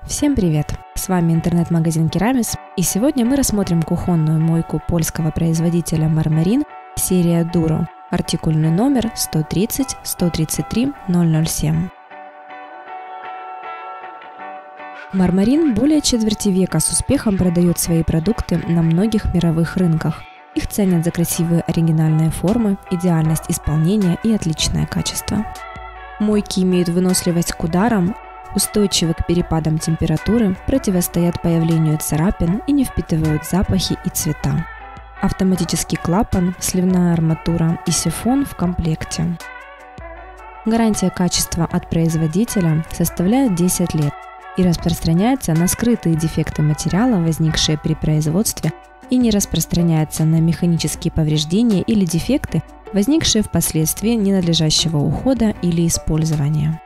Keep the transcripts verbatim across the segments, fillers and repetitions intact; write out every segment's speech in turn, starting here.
Всем привет! С вами интернет-магазин Керамис, и сегодня мы рассмотрим кухонную мойку польского производителя Marmarin серия Duro, артикульный номер сто тридцать сто тридцать три ноль ноль семь. Marmarin более четверти века с успехом продает свои продукты на многих мировых рынках. Их ценят за красивые оригинальные формы, идеальность исполнения и отличное качество. Мойки имеют выносливость к ударам, устойчивы к перепадам температуры, противостоят появлению царапин и не впитывают запахи и цвета. Автоматический клапан, сливная арматура и сифон в комплекте. Гарантия качества от производителя составляет десять лет и распространяется на скрытые дефекты материала, возникшие при производстве, и не распространяется на механические повреждения или дефекты, возникшие впоследствии ненадлежащего ухода или использования.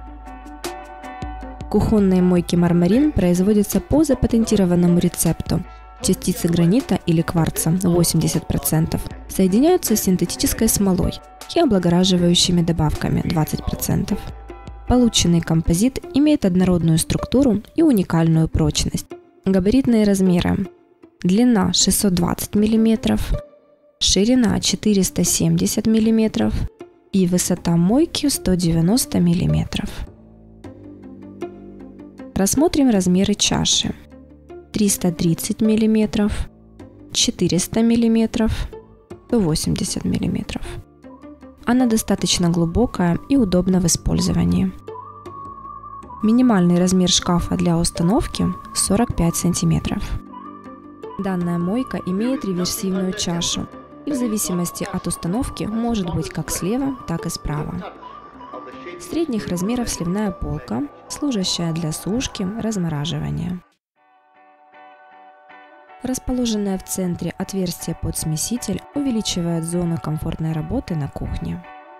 Кухонные мойки Marmarin производятся по запатентированному рецепту. Частицы гранита или кварца восемьдесят процентов соединяются с синтетической смолой и облагораживающими добавками двадцать процентов. Полученный композит имеет однородную структуру и уникальную прочность. Габаритные размеры: длина шестьсот двадцать миллиметров, ширина четыреста семьдесят миллиметров и высота мойки сто девяносто миллиметров. Рассмотрим размеры чаши: триста тридцать миллиметров, четыреста миллиметров, сто восемьдесят миллиметров. Она достаточно глубокая и удобна в использовании. Минимальный размер шкафа для установки сорок пять сантиметров. Данная мойка имеет реверсивную чашу и в зависимости от установки может быть как слева, так и справа. Средних размеров сливная полка, служащая для сушки, размораживания. Расположенное в центре отверстие под смеситель увеличивает зону комфортной работы на кухне.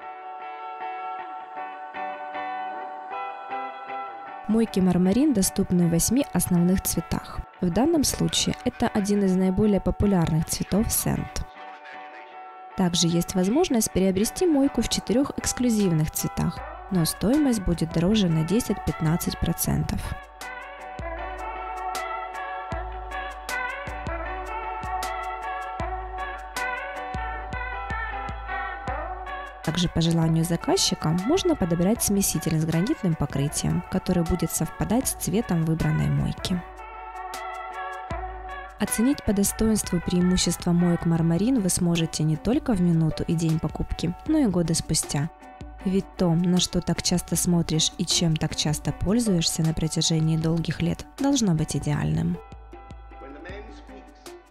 Мойки Marmarin доступны в восьми основных цветах. В данном случае это один из наиболее популярных цветов Sand. Также есть возможность приобрести мойку в четырех эксклюзивных цветах, но стоимость будет дороже на десять-пятнадцать процентов. Также по желанию заказчика можно подобрать смеситель с гранитным покрытием, который будет совпадать с цветом выбранной мойки. Оценить по достоинству преимущества моек Marmarin вы сможете не только в минуту и день покупки, но и годы спустя. Ведь то, на что так часто смотришь и чем так часто пользуешься на протяжении долгих лет, должно быть идеальным.